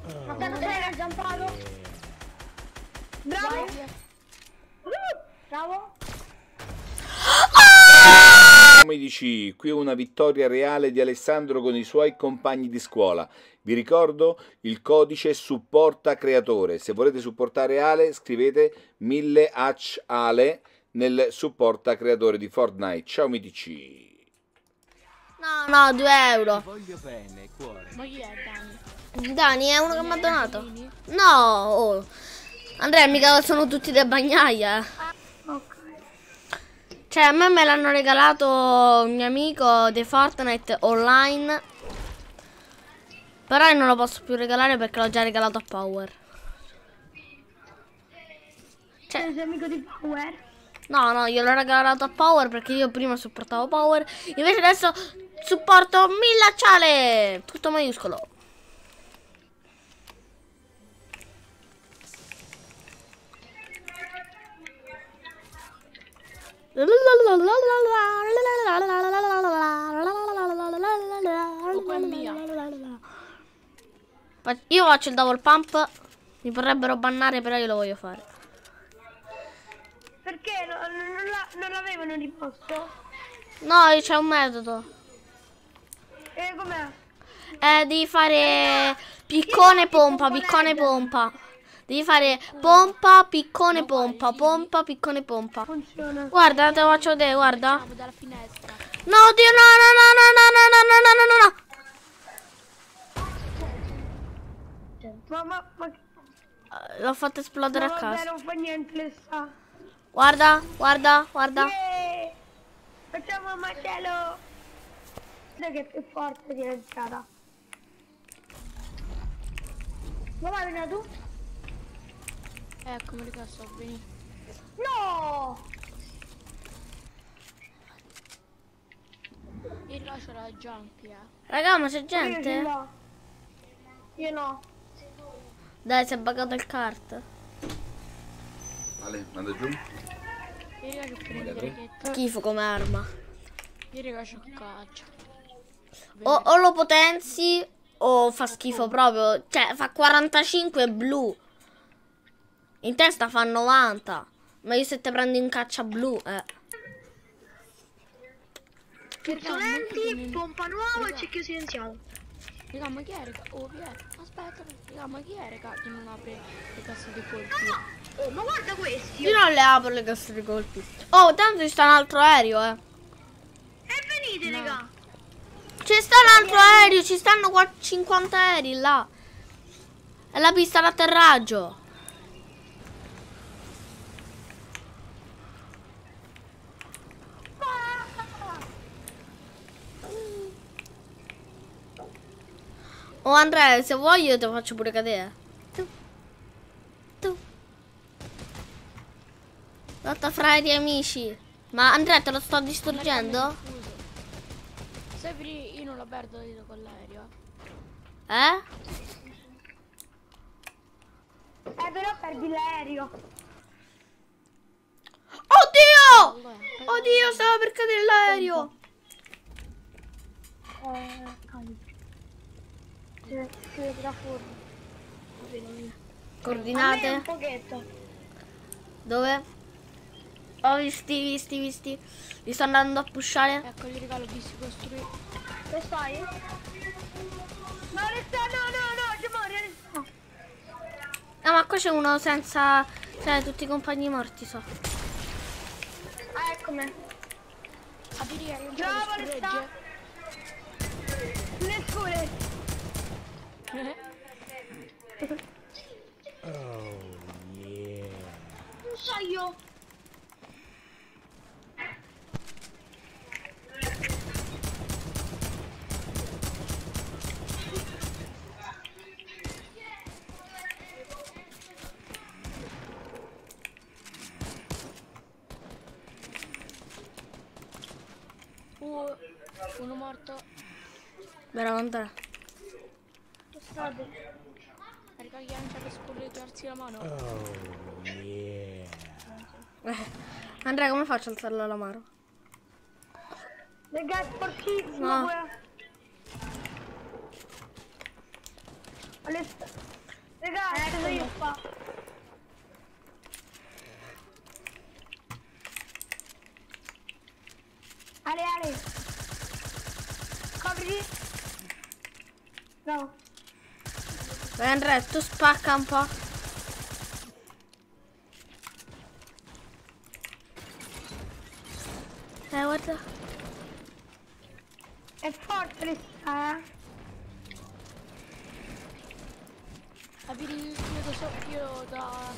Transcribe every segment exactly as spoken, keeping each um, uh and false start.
Attento, sei raggiampato. Bravo. Bravo. Mi dici, qui una vittoria reale di Alessandro con i suoi compagni di scuola. Vi ricordo il codice supporta creatore. Se volete supportare Ale, scrivete mille H Ale nel supporta creatore di Fortnite. Ciao mi dici. No, no, due euro. Voglio bene, cuore. Ma chi è Dani? Dani è uno che mi ha donato. No, oh. Andrea, mica sono tutti delle bagnaia. Ok. Cioè, a me me l'hanno regalato un mio amico di Fortnite online. Però io non lo posso più regalare perché l'ho già regalato a Power. Cioè, sei amico di Power? No, no, io l'ho regalato a Power perché io prima supportavo Power. Invece adesso supporto Millacciale. Tutto maiuscolo. Io faccio il double pump. Mi vorrebbero bannare, però io lo voglio fare. Perché non, non, la, non l'avevano riposto? No, c'è un metodo. E com'è? Eh, devi fare piccone pompa, piccone pompa. Devi fare pompa, piccone pompa, pompa, piccone pompa. Funziona. Guarda, te lo faccio vedere, guarda. Siamo dalla finestra. No, Dio, no, no, no, no, no, no, no, no, no, no, no. Ma, ma, ma, Eh, L'ho fatto esplodere ma a vabbè, caso. non fa niente, le sa. Guarda, guarda, guarda. Yeah! Facciamo un macello. Guarda che più forte di entrata. Ma vai, vieni tu? Ecco, mi ricordo, sto benissimo. No! Io rilascio la jump, eh. Raga, ma c'è Io ce gente? l'ho. Io no. Dai, si è buggato il kart. Ale, manda giù. Io rilascio per il draghetto. Schifo come arma. Io rilascio il caccia. O, o lo potenzi o fa schifo proprio. Cioè, fa quarantacinque blu. In testa fa novanta. Ma io se te prendi un caccia blu, eh. Puzzolenti, pompa nuova e cecchio silenziato. Raga, ma chi è, raga? Oh, chi è? Aspetta, raga, ma chi è, raga, che non apre le casse dei colpi? Oh, ma guarda questi. Io non le apro le casse di colpi. Oh, tanto ci sta un altro aereo, eh. E venite, No. raga. Ci sta un altro aereo, ci stanno qua cinquanta aerei là. È la pista d'atterraggio. Oh Andrea, se vuoi io te lo faccio pure cadere. Tu. Tu. Lotta fra i tuoi amici. Ma Andrea te lo sto distruggendo? Se io non la perdo dito con l'aereo. Eh? Eh, però perdi l'aereo. Oddio! Allora, Oddio, stava per cadere l'aereo. Eh, cavolo. Si vede da fuori. Coordinate? Un pochetto. Dove? Ho visti, visti, visti. Li sto andando a pushare. ecco il regalo di si costruire. Dove stai? No, resta, no, no, no, ci muore. No. No, ma qua c'è uno senza... Cioè, tutti i compagni morti, so. Ah, eccomi. Aprire, non c'è Bravo, lo resta. storage. Le scure. Non so io. Uh, uno morto. Bravo Andrea. State. Raga, chi non c'è per scorreggiarsi la mano. Eh, Andrea, come faccio a alzarlo alla mano? Raga, è sporchissimo. No. No. Alle... Ragazzi, sono io qua. Ale, Ale. Copriti. Bravo. Vai Andrea, tu spacca un po'. Eh, guarda. È forte l'esta, eh. Avete il mio soffio da...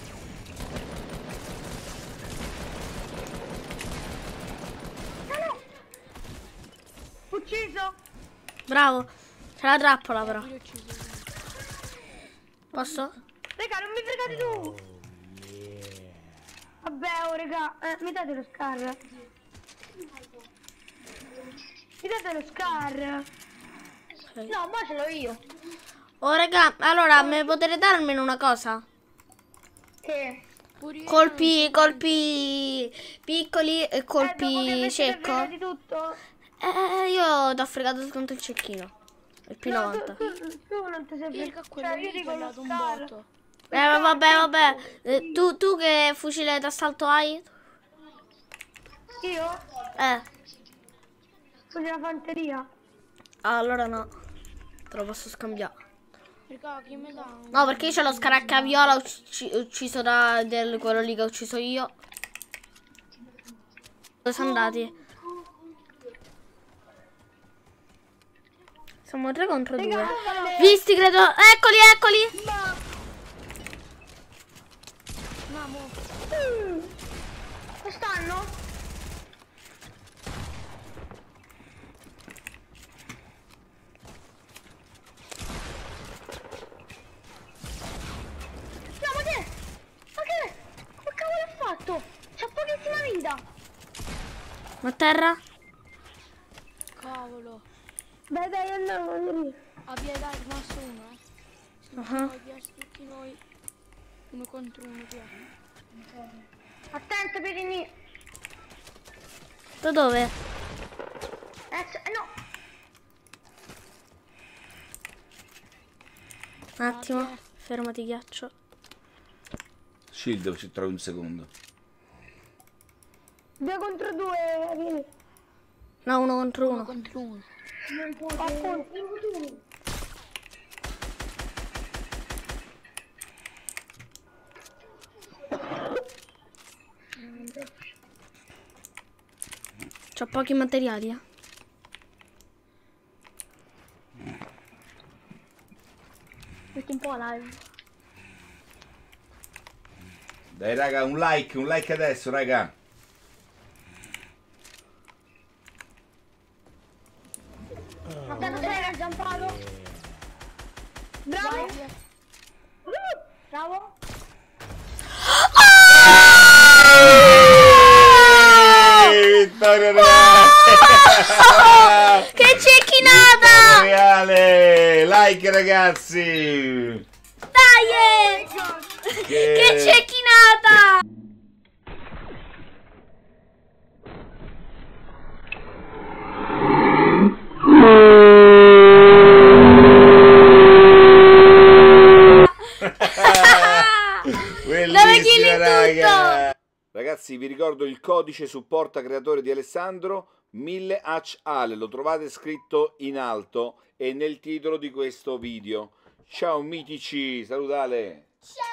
Ucciso. Bravo. C'è la trappola però. Io ho ucciso. Posso? Raga, non mi fregate tu. Vabbè, oh raga, eh, mi date lo scar. Mi date lo scar. Ok. No, ma ce l'ho io. Oh raga, allora mi potete dare almeno una cosa? Che? Pure io Colpi, colpi piccoli e Eh, dopo che colpi avete secco? fregato tutto. Eh, io ti ho fregato soltanto il cecchino. Il P novanta. Tu, tu, tu non ti sei Raga, fregato. quello Cioè, io lì dico gli ho lo dato un scar. botto. Eh, vabbè, vabbè. Eh, tu, tu che fucile d'assalto hai? Io? Eh, Con la fanteria. ah, allora no. Te lo posso scambiare. Raga, chi mi dà un... No, perché io c'ho lo scaracaviola ucci- ucciso da del, quello lì che ho ucciso io. Dove sono andati? Siamo tre contro due. Raga, Visti, credo. Eccoli, eccoli. ma... Andiamo. Dove stanno? No, ma che? Ma che? Che cavolo ha fatto? C'ha pochissima vita. Ma a terra? Cavolo. Dai, dai, andiamo. Abbia dai, è rimasto uno, eh. Uh-huh. Noi, piace tutti noi. Uno contro uno, via. Attento, Pirini. Da dove? Eh, c- no. Un attimo. Fermati, ghiaccio. Shield ci trovi un secondo. Due contro due, Pirini. No, uno contro Uno uno. contro uno. Appunto. C'ho pochi materiali, eh. Metti un po' live. Dai raga, un like, un like adesso raga. Attento, sei Giampaolo. Bravo. Uh, Bravo. Vittoria reale! Che cecchinata! Reale! Like ragazzi! Dai! Che, Che cecchinata! Bellissima raga! Ragazzi vi ricordo il codice supporta creatore di Alessandro mille H Ale, lo trovate scritto in alto e nel titolo di questo video. Ciao mitici, salutale! Ciao.